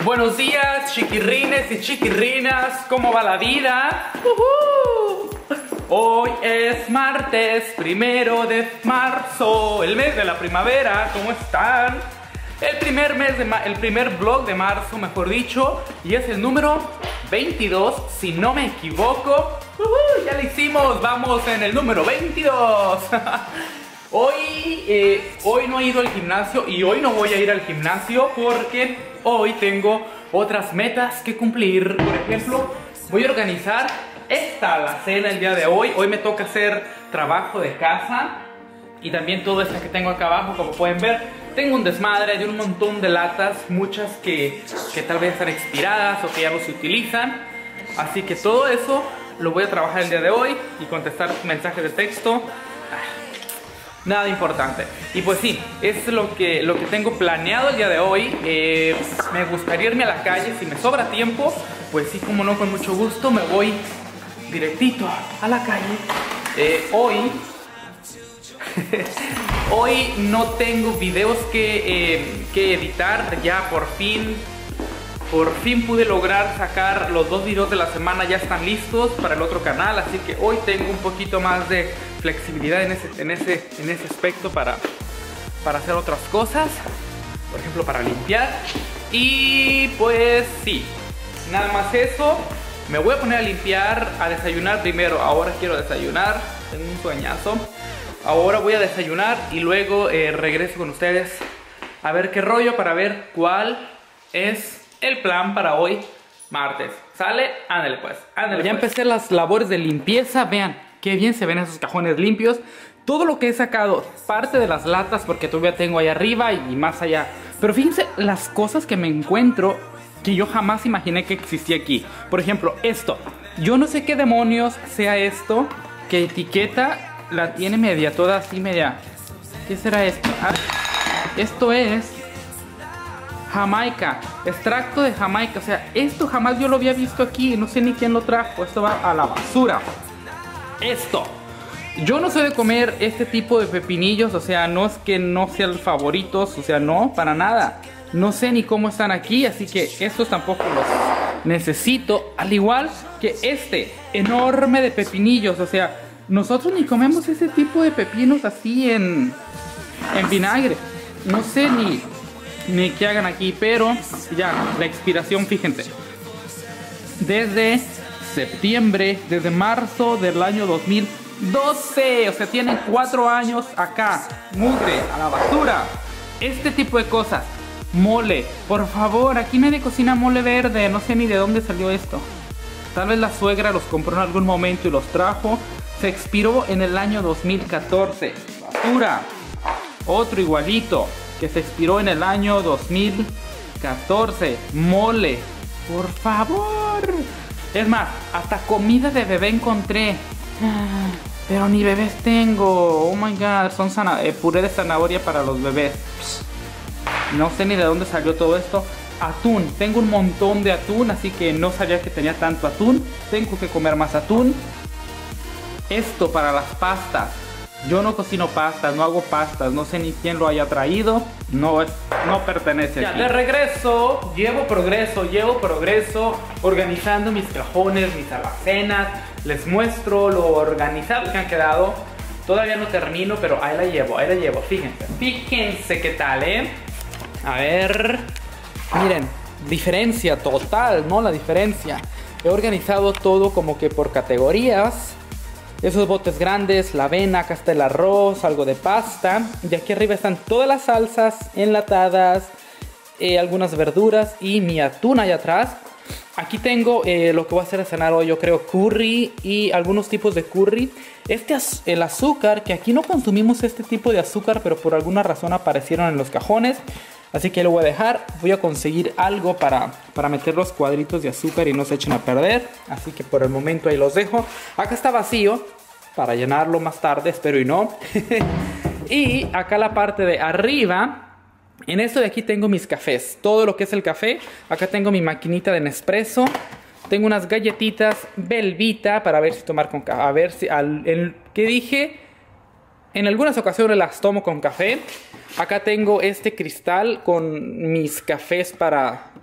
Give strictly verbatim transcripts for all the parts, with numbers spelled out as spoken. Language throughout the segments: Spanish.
Buenos días, chiquirrines y chiquirrinas, ¿cómo va la vida? Uh-huh. Hoy es martes, primero de marzo, el mes de la primavera, ¿cómo están? El primer mes de el primer vlog de marzo, mejor dicho, y es el número veintidós, si no me equivoco. Uh-huh, ya lo hicimos, vamos en el número veintidós. Hoy, eh, hoy no he ido al gimnasio y hoy no voy a ir al gimnasio porque hoy tengo otras metas que cumplir. Por ejemplo, voy a organizar esta alacena el día de hoy. Hoy me toca hacer trabajo de casa y también todo esto que tengo acá abajo, como pueden ver. Tengo un desmadre de un montón de latas, muchas que, que tal vez están expiradas o que ya no se utilizan. Así que todo eso lo voy a trabajar el día de hoy y contestar mensajes de texto. Nada importante. Y pues sí, es lo que, lo que tengo planeado el día de hoy. eh, Me gustaría irme a la calle. Si me sobra tiempo, pues sí, como no, con mucho gusto me voy directito a la calle. eh, Hoy Hoy no tengo videos que, eh, que editar. Ya por fin Por fin pude lograr sacar los dos videos de la semana. Ya están listos para el otro canal. Así que hoy tengo un poquito más de flexibilidad en ese, en ese, en ese aspecto para, para hacer otras cosas. Por ejemplo, para limpiar. Y pues sí, nada más eso. Me voy a poner a limpiar, a desayunar primero. Ahora quiero desayunar, tengo un sueñazo. Ahora voy a desayunar y luego eh, regreso con ustedes a ver qué rollo, para ver cuál es el plan para hoy, martes. ¿Sale? Ándale pues, ándale. Ya pues. Empecé las labores de limpieza. Vean qué bien se ven esos cajones limpios. Todo lo que he sacado, parte de las latas, porque todavía tengo ahí arriba y más allá. Pero fíjense las cosas que me encuentro que yo jamás imaginé que existía aquí. Por ejemplo, esto. Yo no sé qué demonios sea esto, que etiqueta la tiene media, toda así media. ¿Qué será esto? Ah, esto es Jamaica, extracto de Jamaica. O sea, esto jamás yo lo había visto aquí. No sé ni quién lo trajo. Esto va a la basura. Esto, yo no sé de comer este tipo de pepinillos. O sea, no es que no sean favoritos. O sea, no, para nada. No sé ni cómo están aquí. Así que estos tampoco los necesito. Al igual que este enorme de pepinillos. O sea, nosotros ni comemos ese tipo de pepinos así en, en vinagre. No sé ni... ni que hagan aquí, pero ya, la expiración, fíjense, desde septiembre, desde marzo del año dos mil doce, o sea, tienen cuatro años acá, mugre, a la basura. Este tipo de cosas, mole, por favor, aquí nadie cocina mole verde, no sé ni de dónde salió esto. Tal vez la suegra los compró en algún momento y los trajo, se expiró en el año dos mil catorce, basura. Otro igualito, que se expiró en el año dos mil catorce. Mole, por favor. Es más, hasta comida de bebé encontré, pero ni bebés tengo. Oh my god, son eh, puré de zanahoria para los bebés. No sé ni de dónde salió todo esto. Atún, tengo un montón de atún, así que no sabía que tenía tanto atún. Tengo que comer más atún. Esto para las pastas. Yo no cocino pastas, no hago pastas, no sé ni quién lo haya traído, no, es, no pertenece ya, aquí. De regreso, llevo progreso, llevo progreso, organizando mis cajones, mis alacenas. Les muestro lo organizado que han quedado. Todavía no termino, pero ahí la llevo, ahí la llevo, fíjense. Fíjense qué tal, ¿eh? A ver, miren, diferencia total, ¿no? La diferencia. He organizado todo como que por categorías. Esos botes grandes, la avena, acá está el arroz, algo de pasta. Y aquí arriba están todas las salsas enlatadas, eh, algunas verduras y mi atún allá atrás. Aquí tengo eh, lo que voy a hacer de cenar hoy, yo creo, curry y algunos tipos de curry. Este el azúcar, que aquí no consumimos este tipo de azúcar, pero por alguna razón aparecieron en los cajones. Así que lo voy a dejar. Voy a conseguir algo para, para meter los cuadritos de azúcar y no se echen a perder. Así que por el momento ahí los dejo. Acá está vacío para llenarlo más tarde, espero y no. Y acá la parte de arriba, en esto de aquí tengo mis cafés. Todo lo que es el café. Acá tengo mi maquinita de Nespresso. Tengo unas galletitas Belvita para ver si tomar con café. A ver si... Al, el, ¿qué dije? En algunas ocasiones las tomo con café. Acá tengo este cristal con mis cafés para,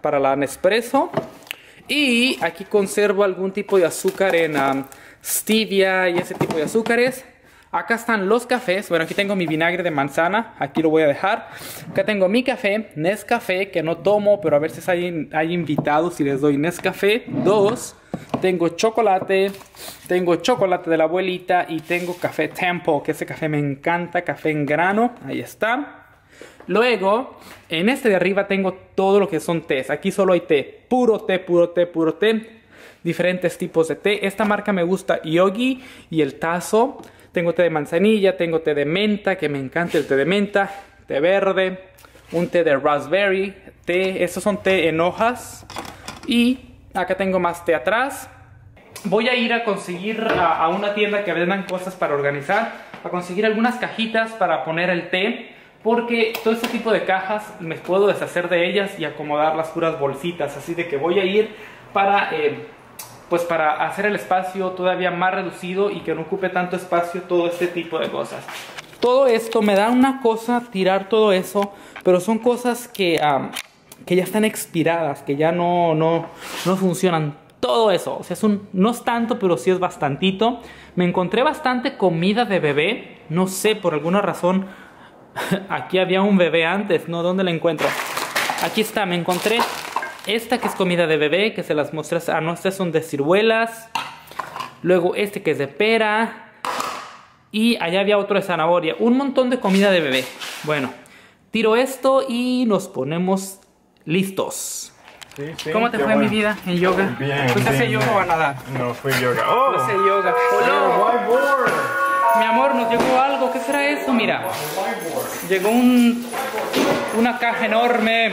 para la Nespresso. Y aquí conservo algún tipo de azúcar en um, stevia y ese tipo de azúcares. Acá están los cafés. Bueno, aquí tengo mi vinagre de manzana. Aquí lo voy a dejar. Acá tengo mi café, Nescafé, que no tomo, pero a veces hay, hay invitados y les doy Nescafé. Dos, tengo chocolate. Tengo chocolate de la abuelita y tengo café Tempo, que ese café me encanta. Café en grano. Ahí está. Luego, en este de arriba tengo todo lo que son tés. Aquí solo hay té. Puro té, puro té, puro té. Diferentes tipos de té. Esta marca me gusta, Yogi y el Tazo. Tengo té de manzanilla, tengo té de menta, que me encanta el té de menta. Té verde, un té de raspberry, té. Estos son té en hojas. Y acá tengo más té atrás. Voy a ir a conseguir a, a una tienda que vendan cosas para organizar. A conseguir algunas cajitas para poner el té. Porque todo este tipo de cajas me puedo deshacer de ellas y acomodar las puras bolsitas. Así de que voy a ir para, eh, pues para hacer el espacio todavía más reducido y que no ocupe tanto espacio todo este tipo de cosas. Todo esto me da una cosa tirar todo eso, pero son cosas que, um, que ya están expiradas, que ya no, no, no funcionan. Todo eso, o sea, es un, no es tanto, pero sí es bastantito. Me encontré bastante comida de bebé, no sé, por alguna razón. Aquí había un bebé antes, ¿no? ¿Dónde la encuentro? Aquí está, me encontré esta que es comida de bebé, que se las mostré. Ah, no, estas son de ciruelas. Luego este que es de pera. Y allá había otro de zanahoria. Un montón de comida de bebé. Bueno, tiro esto y nos ponemos listos. Sí, sí, ¿Cómo te fue bueno. mi vida en yoga? Bien, ¿Fuiste a hacer bien, yoga o a nadar? No, fui yoga. Oh, Fui a hacer yoga. oh, whiteboard. Mi amor, nos llegó algo. ¿Qué será eso? Mira. Llegó un, una caja enorme.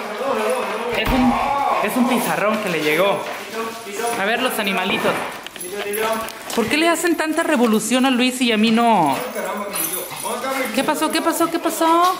Es un, es un pizarrón que le llegó. A ver los animalitos. ¿Por qué le hacen tanta revolución a Luis y a mí no? ¿Qué pasó? ¿Qué pasó? ¿Qué pasó?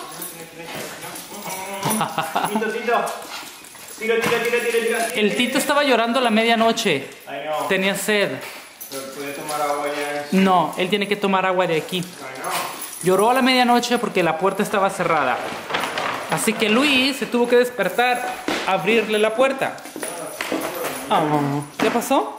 El Tito estaba llorando a la medianoche. Tenía sed. ¿Puede tomar agua ya? No, él tiene que tomar agua de aquí. Lloró a la medianoche porque la puerta estaba cerrada. Así que Luis se tuvo que despertar, abrirle la puerta. Oh, ¿qué pasó?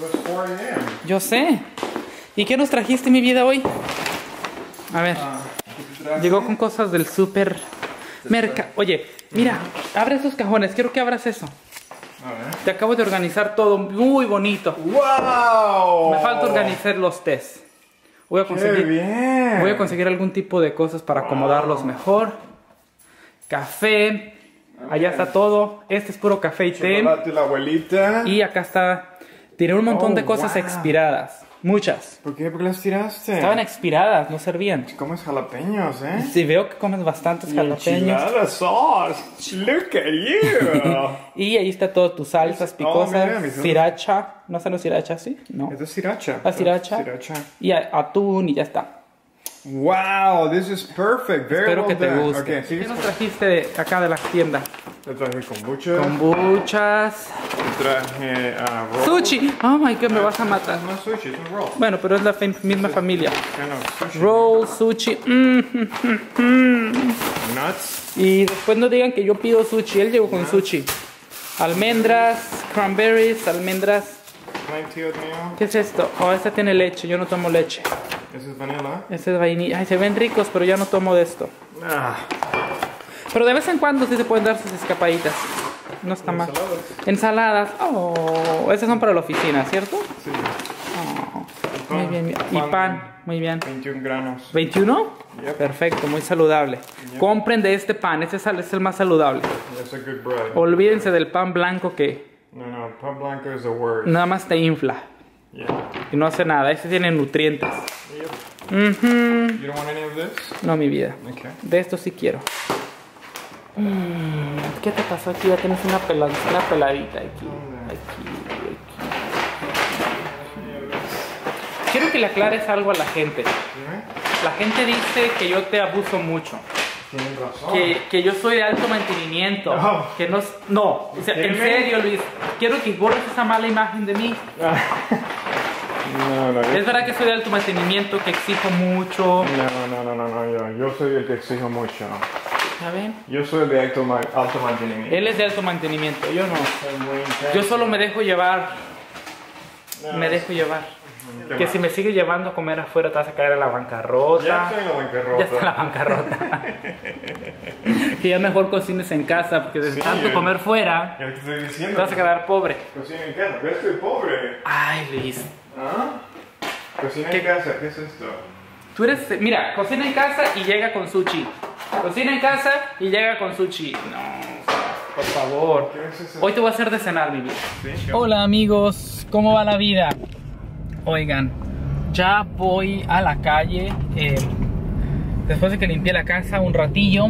Yo sé. ¿Y qué nos trajiste, mi vida, hoy? A ver. Llegó con cosas del súper mercado. Oye, mira, abre esos cajones. Quiero que abras eso. Te acabo de organizar todo muy bonito. ¡Wow! Me falta organizar los tés. Voy a conseguir, ¡Qué bien! voy a conseguir algún tipo de cosas para acomodarlos mejor. Café. Allá está todo. Este es puro café y té. Chocolate, la abuelita. Y acá está. Tiré un montón Oh, de cosas wow. expiradas. Muchas. ¿Por qué? ¿Por qué las tiraste? Estaban expiradas, no servían. Comes jalapeños, ¿eh? Sí, veo que comes bastantes jalapeños. Enchilada sauce. Look at you. Y ahí está todo, tus salsas Oh, picosas, mira, mis- sriracha. ¿No son los sriracha, sí? No. Es de sriracha. La sriracha. Sriracha. Y a- atún y ya está. Wow, this is perfect. Very Espero well que te done. guste. Okay, ¿Qué ¿sigues? nos trajiste de acá de la tienda? Te traje kombucha. Kombuchas. Te traje uh, roll. Sushi. Oh my god, me vas a matar. No es sushi, es un roll. Bueno, pero es la fe- misma familia. Kind of sushi. Roll, sushi. Mm, mm, mm, mm. Nuts. Y después no digan que yo pido sushi. Él llegó con sushi. Almendras, cranberries, almendras. Plenty of meal. ¿Qué es esto? Oh, esta tiene leche. Yo no tomo leche. This is vanilla. Este es vainilla. Ay, se ven ricos, pero ya no tomo de esto. Ah. Pero de vez en cuando sí se pueden dar sus escapaditas. No está mal. Ensaladas. Oh, esas son para la oficina, ¿cierto? Sí. Oh, muy bien. bien. Y pan. Muy bien. veintiún granos. ¿veintiuno? Yep. Perfecto, muy saludable. Yep. Compren de este pan. Este es el, es el más saludable. That's a good bread. Olvídense del pan blanco que No, no, pan blanco is a word. nada más te infla. Yeah. Y no hace nada. Este tiene nutrientes. Yep. Ujú. You don't want any of this? No, mi vida. Okay. De esto sí quiero. Mm, ¿Qué te pasó aquí? Ya tienes una, pela- una peladita aquí. Aquí, aquí. Quiero que le aclares algo a la gente. Dime. La gente dice que yo te abuso mucho. Tienes razón. Que, que yo soy de alto mantenimiento. No. Que no. es- No. O sea, en Dime. serio, Luis. Quiero que borres esa mala imagen de mí. No, no, yo, Es verdad que soy de alto mantenimiento, que exijo mucho. no, no, no, no, no, yo, yo soy el que exijo mucho. ¿Ya ven? Yo soy de alto, ma- alto mantenimiento. Él es de alto mantenimiento, yo no. Soy muy intenso. Yo solo me dejo llevar. No, Me dejo llevar. ¿qué Que más? si me sigue llevando a comer afuera te vas a caer en la bancarrota. Ya estoy en la bancarrota. Ya está en la bancarrota. Que ya mejor cocines en casa, porque de Sí, tanto eh. comer fuera Ya te estoy diciendo. te vas a quedar pobre. Cocina en casa, pero estoy pobre. Ay, Luis. ¿Ah? Cocina ¿Qué? en casa, ¿qué es esto? Tú eres, mira, cocina en casa y llega con sushi. Cocina en casa y llega con sushi. No, por favor. ¿Qué es eso? Hoy te voy a hacer de cenar, mi vida. Sí, Hola amigos, ¿cómo va la vida? Oigan, ya voy a la calle eh, después de que limpié la casa un ratillo.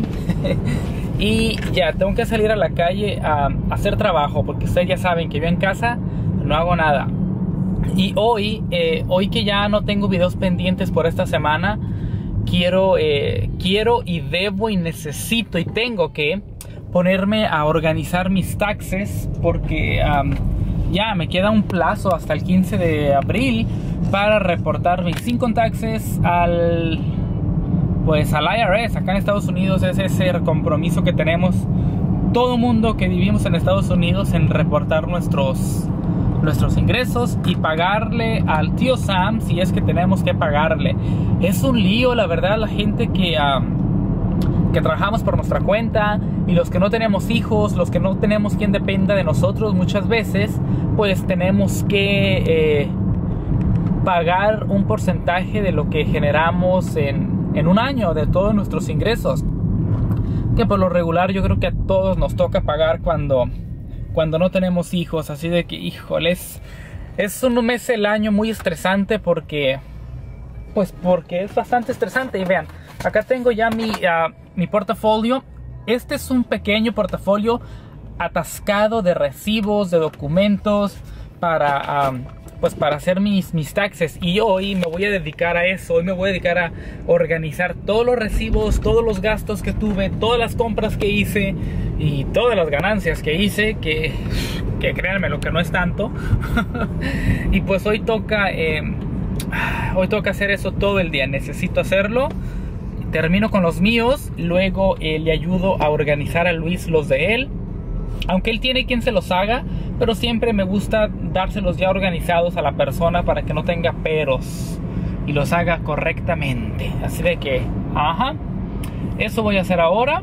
Y ya, tengo que salir a la calle a, a hacer trabajo, porque ustedes ya saben que yo en casa no hago nada. Y hoy, eh, hoy que ya no tengo videos pendientes por esta semana, quiero, eh, quiero y debo y necesito y tengo que ponerme a organizar mis taxes, porque um, ya me queda un plazo hasta el quince de abril para reportar mis income taxes al, pues, al I R S. Acá en Estados Unidos es ese compromiso que tenemos todo mundo que vivimos en Estados Unidos en reportar nuestros nuestros ingresos y pagarle al tío Sam si es que tenemos que pagarle. Es un lío, la verdad, la gente que, um, que trabajamos por nuestra cuenta y los que no tenemos hijos, los que no tenemos quien dependa de nosotros, muchas veces pues tenemos que eh, pagar un porcentaje de lo que generamos en, en un año, de todos nuestros ingresos, que por lo regular yo creo que a todos nos toca pagar cuando cuando no tenemos hijos. Así de que, híjoles, es un mes el año muy estresante, porque pues porque es bastante estresante. Y vean, acá tengo ya mi, uh, mi portafolio. Este es un pequeño portafolio atascado de recibos, de documentos para, um, pues para hacer mis, mis taxes. Y hoy me voy a dedicar a eso. Hoy me voy a dedicar a organizar todos los recibos, todos los gastos que tuve, todas las compras que hice y todas las ganancias que hice, que, que créanme lo que no es tanto. Y pues hoy toca eh, hoy toca hacer eso todo el día. Necesito hacerlo. Termino con los míos, luego eh, le ayudo a organizar a Luis los de él, aunque él tiene quien se los haga, pero siempre me gusta dárselos ya organizados a la persona para que no tenga peros y los haga correctamente. Así de que, ajá, eso voy a hacer ahora.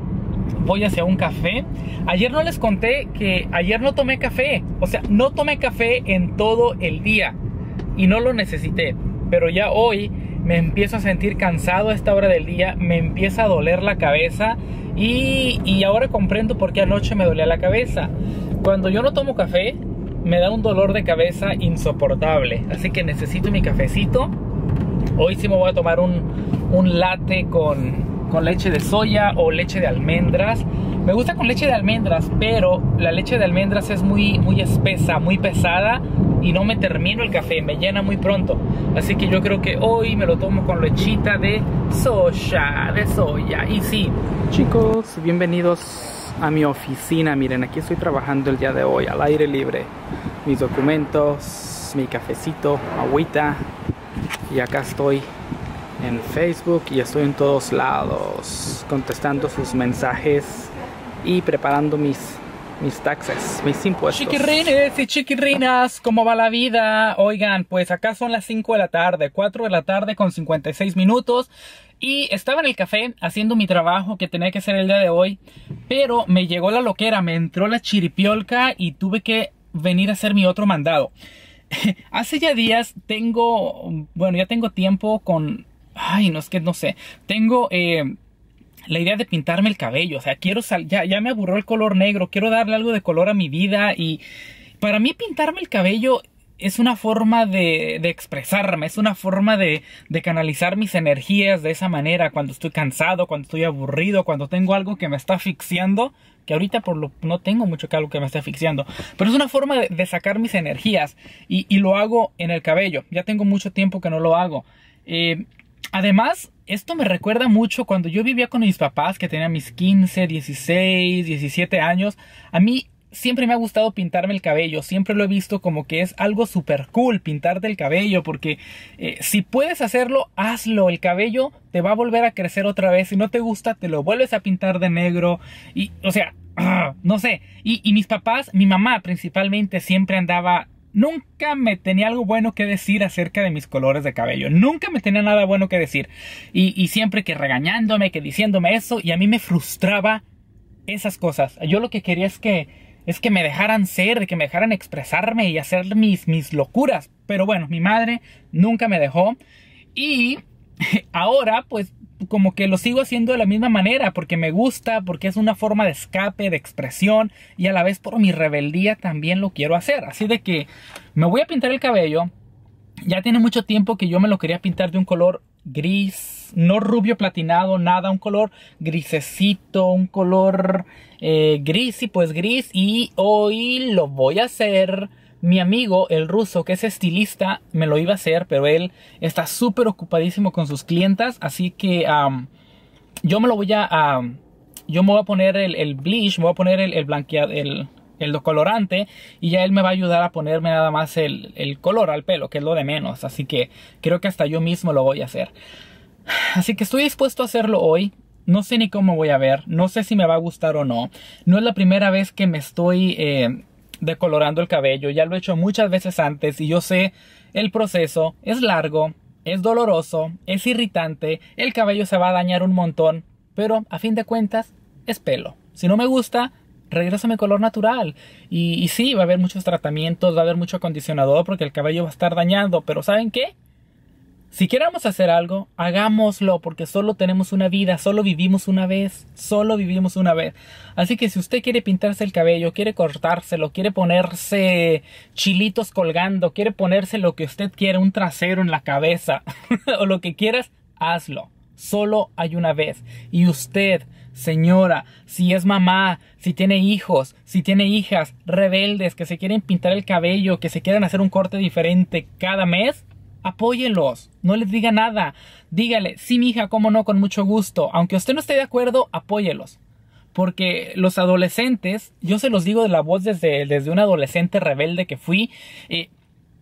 Voy hacia un café. Ayer no les conté que ayer no tomé café. O sea, no tomé café en todo el día y no lo necesité. Pero ya hoy me empiezo a sentir cansado a esta hora del día. Me empieza a doler la cabeza. Y, y ahora comprendo por qué anoche me dolía la cabeza. Cuando yo no tomo café, me da un dolor de cabeza insoportable. Así que necesito mi cafecito. Hoy sí me voy a tomar un, un latte con... con leche de soya o leche de almendras. Me gusta con leche de almendras, pero la leche de almendras es muy, muy espesa, muy pesada y no me termino el café, me llena muy pronto. Así que yo creo que hoy me lo tomo con lechita de soya, de soya. Y sí, chicos, bienvenidos a mi oficina. Miren, aquí estoy trabajando el día de hoy al aire libre. Mis documentos, mi cafecito, agüita, y acá estoy en Facebook y estoy en todos lados contestando sus mensajes y preparando mis, mis taxes, mis impuestos. Chiquirrines y chiquirrinas, ¿cómo va la vida? Oigan, pues acá son las cinco de la tarde, cuatro de la tarde con cincuenta y seis minutos. Y estaba en el café haciendo mi trabajo que tenía que hacer el día de hoy, pero me llegó la loquera, me entró la chiripiolca y tuve que venir a hacer mi otro mandado. Hace ya días tengo, bueno, ya tengo tiempo con... Ay, no, es que no sé. Tengo eh, la idea de pintarme el cabello. O sea, quiero sal ya, ya me aburrió el color negro. Quiero darle algo de color a mi vida. Y para mí pintarme el cabello es una forma de, de expresarme. Es una forma de, de canalizar mis energías de esa manera. Cuando estoy cansado, cuando estoy aburrido, cuando tengo algo que me está asfixiando. Que ahorita por lo, no tengo mucho que algo que me esté asfixiando. Pero es una forma de, de sacar mis energías. Y, y lo hago en el cabello. Ya tengo mucho tiempo que no lo hago. Eh... Además, esto me recuerda mucho cuando yo vivía con mis papás, que tenían mis quince, dieciséis, diecisiete años. A mí siempre me ha gustado pintarme el cabello. Siempre lo he visto como que es algo súper cool pintarte el cabello. Porque eh, si puedes hacerlo, hazlo. El cabello te va a volver a crecer otra vez. Si no te gusta, te lo vuelves a pintar de negro. Y, o sea, no sé. Y, y mis papás, mi mamá principalmente, siempre andaba... Nunca me tenía algo bueno que decir acerca de mis colores de cabello. Nunca me tenía nada bueno que decir. Y, y siempre que regañándome, que diciéndome eso. Y a mí me frustraba esas cosas. Yo lo que quería es que, es que me dejaran ser, de que me dejaran expresarme y hacer mis, mis locuras. Pero bueno, mi madre nunca me dejó. Y ahora pues como que lo sigo haciendo de la misma manera, porque me gusta, porque es una forma de escape, de expresión, y a la vez por mi rebeldía también lo quiero hacer. Así de que me voy a pintar el cabello. Ya tiene mucho tiempo que yo me lo quería pintar de un color gris, no rubio platinado, nada, un color grisecito, un color eh, gris, y pues gris, y hoy lo voy a hacer. Mi amigo, el ruso, que es estilista, me lo iba a hacer, pero él está súper ocupadísimo con sus clientas. Así que um, yo me lo voy a... Um, yo me voy a poner el, el bleach, me voy a poner el, el blanqueado, el, el colorante. Y ya él me va a ayudar a ponerme nada más el, el color al pelo, que es lo de menos. Así que creo que hasta yo mismo lo voy a hacer. Así que estoy dispuesto a hacerlo hoy. No sé ni cómo voy a ver. No sé si me va a gustar o no. No es la primera vez que me estoy... Eh, decolorando el cabello. Ya lo he hecho muchas veces antes y yo sé el proceso. Es largo, es doloroso, es irritante, el cabello se va a dañar un montón, pero a fin de cuentas es pelo. Si no me gusta, regreso a mi color natural. Y, y sí, va a haber muchos tratamientos, va a haber mucho acondicionador porque el cabello va a estar dañado, pero ¿saben qué? Si queremos hacer algo, hagámoslo, porque solo tenemos una vida, solo vivimos una vez, solo vivimos una vez. Así que si usted quiere pintarse el cabello, quiere cortárselo, quiere ponerse chilitos colgando, quiere ponerse lo que usted quiera, un trasero en la cabeza, o lo que quieras, hazlo. Solo hay una vez. Y usted, señora, si es mamá, si tiene hijos, si tiene hijas rebeldes que se quieren pintar el cabello, que se quieren hacer un corte diferente cada mes, apóyenlos, no les diga nada. Dígale, sí, mija, cómo no, con mucho gusto. Aunque usted no esté de acuerdo, apóyelos. Porque los adolescentes, yo se los digo de la voz desde, desde un adolescente rebelde que fui, eh,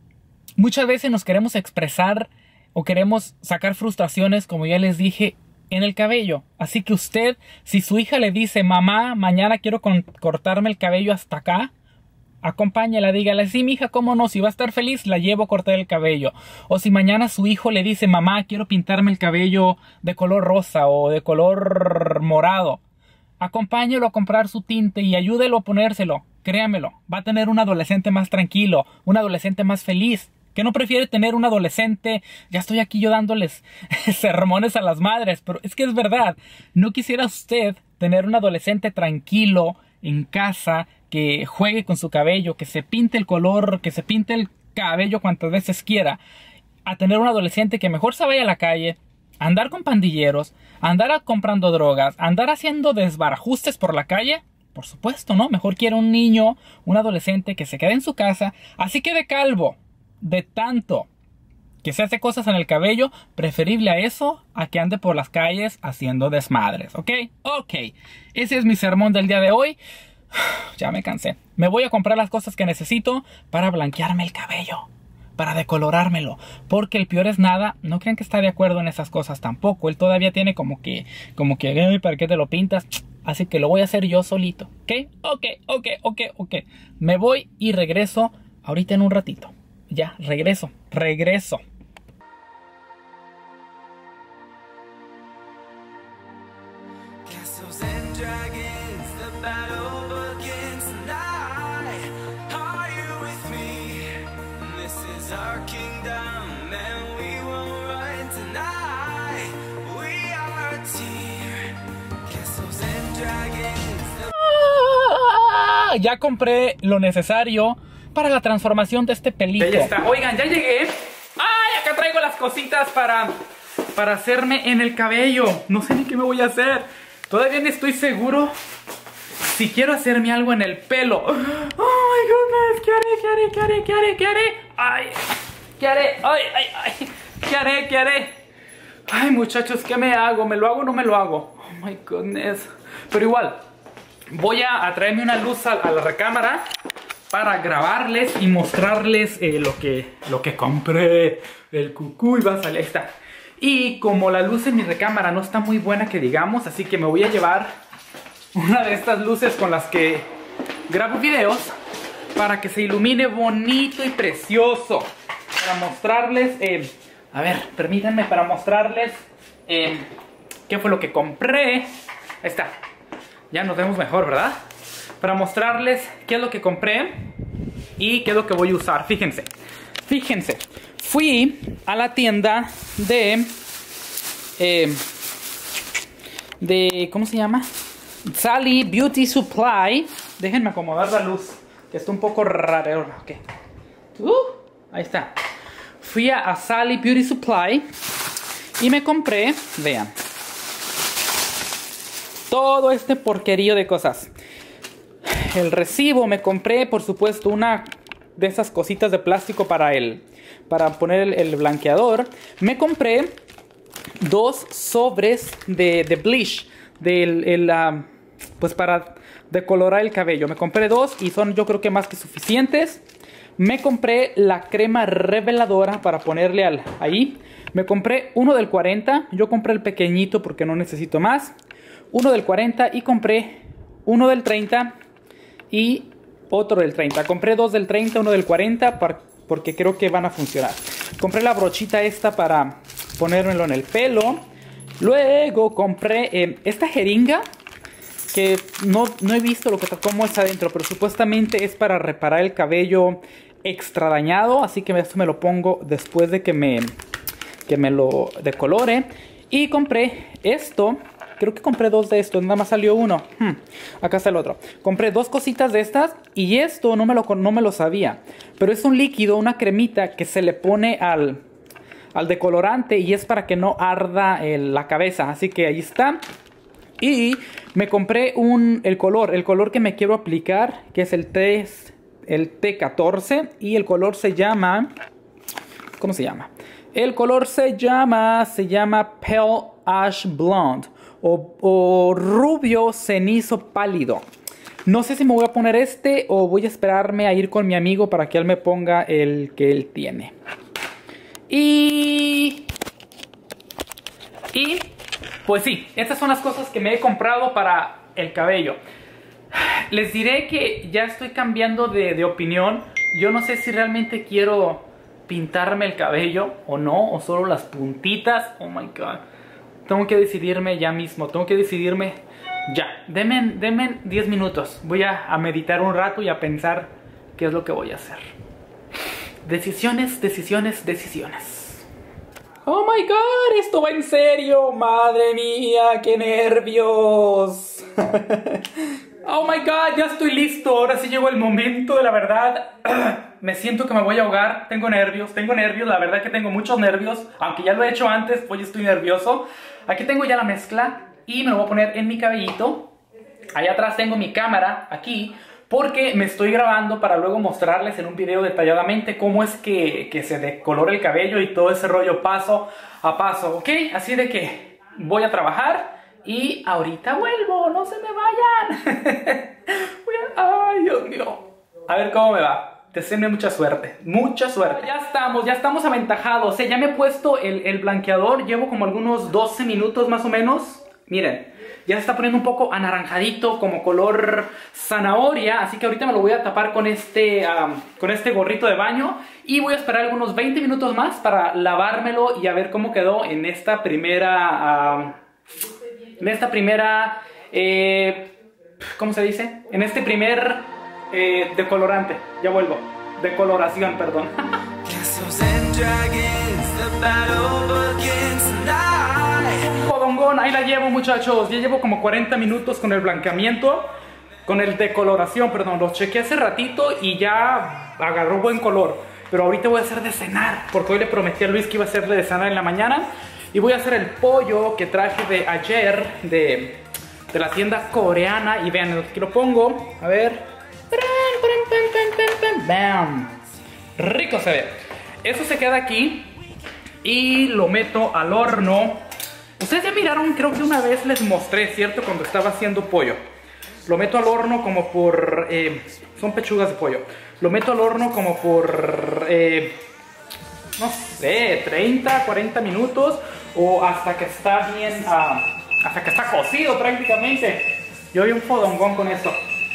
muchas veces nos queremos expresar o queremos sacar frustraciones, como ya les dije, en el cabello. Así que usted, si su hija le dice, mamá, mañana quiero cortarme el cabello hasta acá, acompáñala, dígale, sí, mija, cómo no, si va a estar feliz, la llevo a cortar el cabello. O si mañana su hijo le dice, mamá, quiero pintarme el cabello de color rosa o de color morado, acompáñelo a comprar su tinte y ayúdelo a ponérselo. Créamelo, va a tener un adolescente más tranquilo, un adolescente más feliz. ¿Que no prefiere tener un adolescente? Ya estoy aquí yo dándoles sermones a las madres, pero es que es verdad. ¿No quisiera usted tener un adolescente tranquilo en casa, que juegue con su cabello, que se pinte el color, que se pinte el cabello cuantas veces quiera, a tener un adolescente que mejor se vaya a la calle, andar con pandilleros, andar comprando drogas, andar haciendo desbarajustes por la calle? Por supuesto, ¿no? Mejor quiere un niño, un adolescente que se quede en su casa, así que de calvo, de tanto que se hace cosas en el cabello, preferible a eso, a que ande por las calles haciendo desmadres, ¿ok? Ok, ese es mi sermón del día de hoy. Ya me cansé. Me voy a comprar las cosas que necesito para blanquearme el cabello, para decolorármelo, porque el peor es nada. No crean que está de acuerdo en esas cosas tampoco. Él todavía tiene como que, como que, ¿para qué te lo pintas? Así que lo voy a hacer yo solito, ¿ok? Ok, ok, ok, ok. Me voy y regreso ahorita en un ratito. Ya, regreso, regreso. Ya compré lo necesario para la transformación de este pelito. Ya está. Oigan, ya llegué. ¡Ay! Acá traigo las cositas para, para hacerme en el cabello. No sé ni qué me voy a hacer. Todavía no estoy seguro si quiero hacerme algo en el pelo. ¡Oh, my goodness! ¿Qué haré? ¿Qué haré? ¿Qué haré? ¿Qué haré? ¿Qué haré? ¡Ay! ¿Qué haré? ¡Ay, ay, ay! ¿Qué haré? ¿Qué haré? Ay, muchachos, ¿qué me hago? ¿Me lo hago o no me lo hago? Oh, my goodness. Pero igual, voy a, a traerme una luz a, a la recámara para grabarles y mostrarles eh, lo, que, lo que compré. El cucuy va a salir, ahí está. Y como la luz en mi recámara no está muy buena que digamos, así que me voy a llevar una de estas luces con las que grabo videos para que se ilumine bonito y precioso. Para mostrarles, eh, a ver, permítanme para mostrarles eh, qué fue lo que compré. Ahí está, ya nos vemos mejor, ¿verdad? Para mostrarles qué es lo que compré y qué es lo que voy a usar. Fíjense, fíjense, fui a la tienda de, eh, de, ¿cómo se llama? Sally Beauty Supply. Déjenme acomodar la luz, que está un poco raro. Okay. Uh, ahí está. Fui a, a Sally Beauty Supply y me compré, vean, todo este porquerío de cosas. El recibo, me compré, por supuesto, una de esas cositas de plástico para el, para poner el, el blanqueador. Me compré dos sobres de, de bleach, del, el, uh, pues para decolorar el cabello. Me compré dos y son, yo creo que más que suficientes. Me compré la crema reveladora para ponerle al, ahí. Me compré uno del cuarenta. Yo compré el pequeñito porque no necesito más. Uno del cuarenta y compré uno del treinta y otro del treinta. Compré dos del treinta, uno del cuarenta para, porque creo que van a funcionar. Compré la brochita esta para ponérmelo en el pelo. Luego compré eh, esta jeringa que no, no he visto lo que cómo está adentro, pero supuestamente es para reparar el cabello extra dañado, así que esto me lo pongo después de que me, que me lo decolore. Y compré esto, creo que compré dos de estos, nada más salió uno. Hmm, acá está el otro. Compré dos cositas de estas y esto no me, lo, no me lo sabía, pero es un líquido, una cremita que se le pone al, al decolorante y es para que no arda el, la cabeza, así que ahí está. Y me compré un, el color, el color que me quiero aplicar, que es el T, el T catorce. Y el color se llama, ¿cómo se llama? El color se llama, se llama Pale Ash Blonde. O, o rubio cenizo pálido. No sé si me voy a poner este o voy a esperarme a ir con mi amigo para que él me ponga el que él tiene. Y... Y... Pues sí, estas son las cosas que me he comprado para el cabello. Les diré que ya estoy cambiando de, de opinión. Yo no sé si realmente quiero pintarme el cabello o no, o solo las puntitas. Oh my god. Tengo que decidirme ya mismo, tengo que decidirme ya. Denme, denme diez minutos. Voy a, a meditar un rato y a pensar qué es lo que voy a hacer. Decisiones, decisiones, decisiones. Oh my god, esto va en serio. Madre mía, qué nervios. Oh my god, ya estoy listo. Ahora sí llegó el momento de la verdad. Me siento que me voy a ahogar. Tengo nervios, tengo nervios. La verdad que tengo muchos nervios. Aunque ya lo he hecho antes, hoy estoy nervioso. Aquí tengo ya la mezcla y me lo voy a poner en mi cabellito. Allá atrás tengo mi cámara, aquí, porque me estoy grabando para luego mostrarles en un video detalladamente cómo es que, que se decolora el cabello y todo ese rollo paso a paso, ¿ok? Así de que voy a trabajar y ahorita vuelvo, no se me vayan. Voy a... Ay, Dios mío. A ver cómo me va. Deseenme mucha suerte, mucha suerte. Ya estamos, ya estamos aventajados. O sea, ya me he puesto el, el blanqueador. Llevo como algunos doce minutos más o menos. Miren, ya se está poniendo un poco anaranjadito, como color zanahoria. Así que ahorita me lo voy a tapar con este, um, con este gorrito de baño. Y voy a esperar algunos veinte minutos más para lavármelo y a ver cómo quedó en esta primera... Um, en esta primera... Eh, ¿Cómo se dice? En este primer... Eh, decolorante, ya vuelvo. Decoloración, perdón. Jodongón, ahí la llevo, muchachos. Ya llevo como cuarenta minutos con el blanqueamiento. Con el decoloración, perdón. Los chequeé hace ratito y ya agarró buen color. Pero ahorita voy a hacer de cenar, porque hoy le prometí a Luis que iba a hacerle de cenar en la mañana. Y voy a hacer el pollo que traje de ayer de, de la tienda coreana. Y vean, aquí lo pongo. A ver. ¡Bam! Rico se ve. Eso se queda aquí y lo meto al horno. Ustedes ya miraron, creo que una vez les mostré, ¿cierto? Cuando estaba haciendo pollo. lo meto al horno como por... Eh, son pechugas de pollo. Lo meto al horno como por... Eh, no sé, treinta, cuarenta minutos o hasta que está bien... Uh, hasta que está cocido prácticamente. Yo doy un fodongón con esto.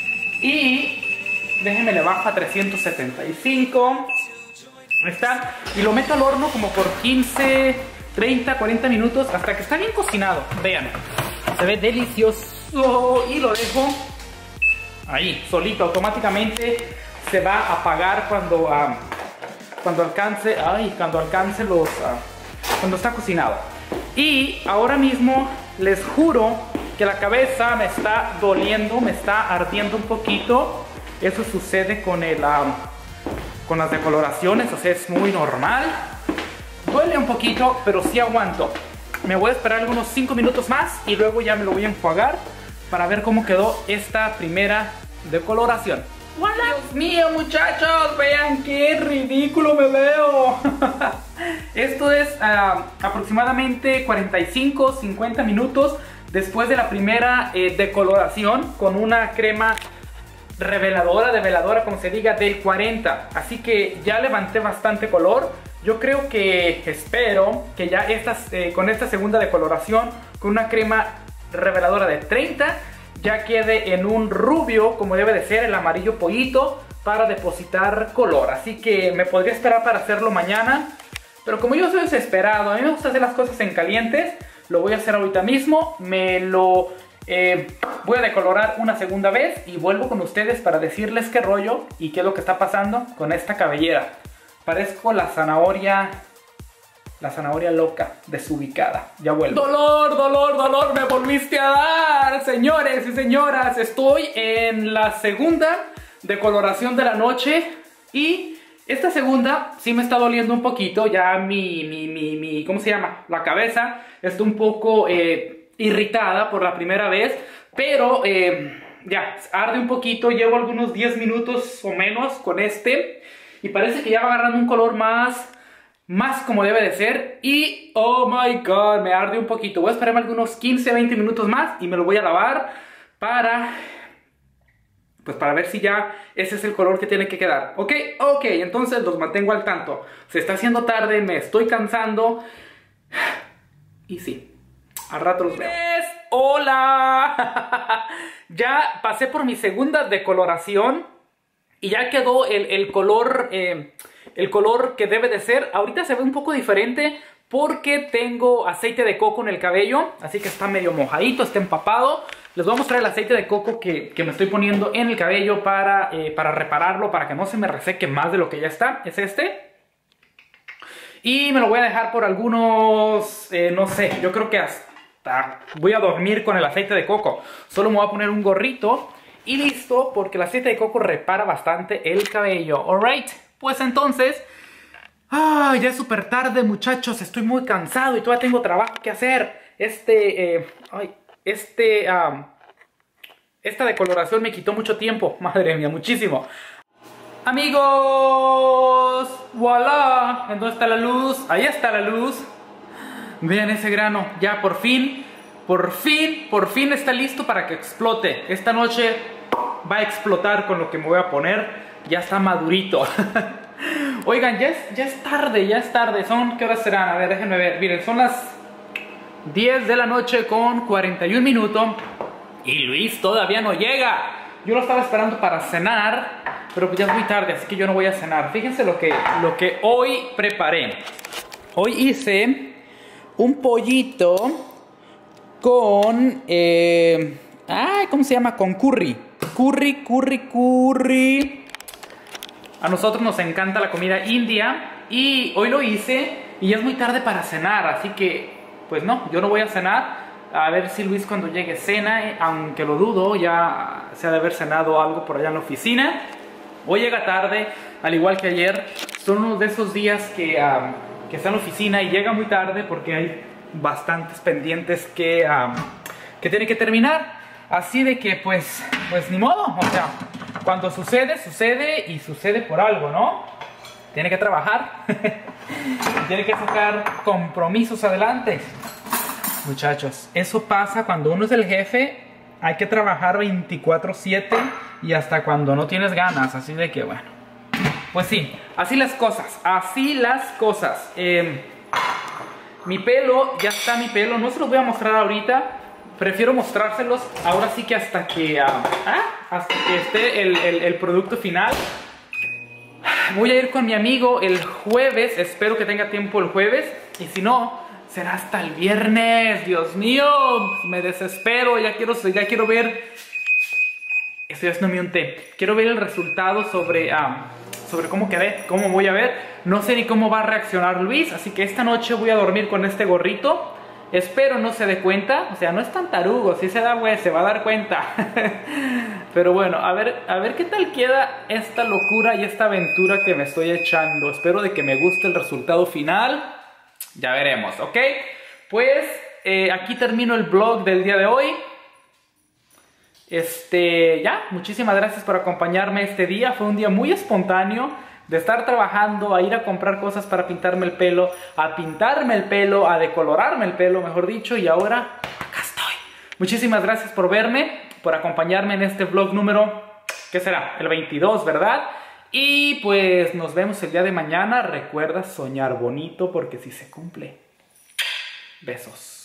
Y déjenme le bajo a trescientos setenta y cinco. Ahí está. Y lo meto al horno como por quince, treinta, cuarenta minutos hasta que está bien cocinado. Vean. Se ve delicioso. Y lo dejo ahí, solito. Automáticamente se va a apagar cuando, uh, cuando alcance. Ay, cuando alcance los. Uh, cuando está cocinado. Y ahora mismo les juro que la cabeza me está doliendo, me está ardiendo un poquito. Eso sucede con el, um, con las decoloraciones, o sea, es muy normal. Duele un poquito, pero sí aguanto. Me voy a esperar algunos cinco minutos más y luego ya me lo voy a enjuagar para ver cómo quedó esta primera decoloración. ¡Hola! Dios mío, muchachos, vean qué ridículo me veo. Esto es uh, aproximadamente cuarenta y cinco, cincuenta minutos después de la primera eh, decoloración con una crema reveladora, develadora, como se diga, del cuarenta. Así que ya levanté bastante color. Yo creo que, espero que ya estas, eh, con esta segunda decoloración, con una crema reveladora de treinta, ya quede en un rubio, como debe de ser, el amarillo pollito, para depositar color. Así que me podría esperar para hacerlo mañana. Pero como yo soy desesperado, a mí me gusta hacer las cosas en calientes, lo voy a hacer ahorita mismo. Me lo eh, voy a decolorar una segunda vez y vuelvo con ustedes para decirles qué rollo y qué es lo que está pasando con esta cabellera. Parezco la zanahoria, la zanahoria loca, desubicada. Ya vuelvo. Dolor, dolor, dolor, me volviste a dar, señores y señoras. Estoy en la segunda decoloración de la noche y esta segunda sí me está doliendo un poquito. Ya mi, mi, mi, mi ¿cómo se llama? La cabeza está un poco eh, irritada por la primera vez, pero eh, ya, arde un poquito. Llevo algunos diez minutos o menos con este y parece que ya va agarrando un color más, más como debe de ser. Y, oh my god, me arde un poquito. Voy a esperarme algunos quince, veinte minutos más y me lo voy a lavar para... pues para ver si ya ese es el color que tiene que quedar. Ok, ok, entonces los mantengo al tanto. Se está haciendo tarde, me estoy cansando. Y sí, al rato los veo. ¡Hola! Ya pasé por mi segunda decoloración y ya quedó el, el color, eh, el color que debe de ser. Ahorita se ve un poco diferente porque tengo aceite de coco en el cabello, así que está medio mojadito, está empapado. Les voy a mostrar el aceite de coco que, que me estoy poniendo en el cabello para, eh, para repararlo, para que no se me reseque más de lo que ya está. Es este. Y me lo voy a dejar por algunos, eh, no sé, yo creo que hasta voy a dormir con el aceite de coco. Solo me voy a poner un gorrito y listo, porque el aceite de coco repara bastante el cabello. Alright, pues entonces... ah, ya es súper tarde, muchachos, estoy muy cansado y todavía tengo trabajo que hacer. Este, eh, ay, este, um, esta decoloración me quitó mucho tiempo, madre mía, muchísimo. Amigos, voilà, ¿en dónde está la luz? Ahí está la luz. Vean ese grano, ya por fin, por fin, por fin está listo para que explote. Esta noche va a explotar con lo que me voy a poner, ya está madurito. Oigan, ya es, ya es tarde, ya es tarde. Son, ¿qué horas serán? A ver, déjenme ver. Miren, son las diez de la noche con cuarenta y un minutos. Y Luis todavía no llega. Yo lo estaba esperando para cenar, pero pues ya es muy tarde, así que yo no voy a cenar. Fíjense lo que, lo que hoy preparé. Hoy hice un pollito con... Eh, ay, ¿cómo se llama? Con curry. Curry, curry, curry... A nosotros nos encanta la comida india y hoy lo hice y ya es muy tarde para cenar, así que pues no, yo no voy a cenar. A ver si Luis cuando llegue cena, aunque lo dudo, ya se ha de haber cenado algo por allá en la oficina. Hoy llega tarde, al igual que ayer. Son uno de esos días que, um, que está en la oficina y llega muy tarde porque hay bastantes pendientes que, um, que tiene que terminar. Así de que pues, pues ni modo, o sea... cuando sucede, sucede y sucede por algo, ¿no? Tiene que trabajar. Tiene que sacar compromisos adelante. Muchachos, eso pasa cuando uno es el jefe hay que trabajar veinticuatro siete y hasta cuando no tienes ganas, así de que bueno. Pues sí, así las cosas, así las cosas. Eh, mi pelo, ya está mi pelo, no se los voy a mostrar ahorita. Prefiero mostrárselos ahora sí que hasta que, uh, ah, hasta que esté el, el, el producto final. Voy a ir con mi amigo el jueves, espero que tenga tiempo el jueves. Y si no, será hasta el viernes. Dios mío, me desespero, ya quiero, ya quiero ver. Estoy haciéndome un té. Quiero ver el resultado sobre, um, sobre cómo quedé, cómo voy a ver. No sé ni cómo va a reaccionar Luis, así que esta noche voy a dormir con este gorrito. Espero no se dé cuenta, o sea, no es tan tarugo, si se da, güey, se va a dar cuenta. Pero bueno, a ver, a ver qué tal queda esta locura y esta aventura que me estoy echando. Espero de que me guste el resultado final. Ya veremos, ¿ok? Pues eh, aquí termino el vlog del día de hoy. Este, ya, muchísimas gracias por acompañarme este día. Fue un día muy espontáneo. De estar trabajando, a ir a comprar cosas para pintarme el pelo, a pintarme el pelo, a decolorarme el pelo, mejor dicho, y ahora acá estoy. Muchísimas gracias por verme, por acompañarme en este vlog número, ¿qué será? El veintidós, ¿verdad? Y pues nos vemos el día de mañana. Recuerda soñar bonito porque si se cumple. Besos.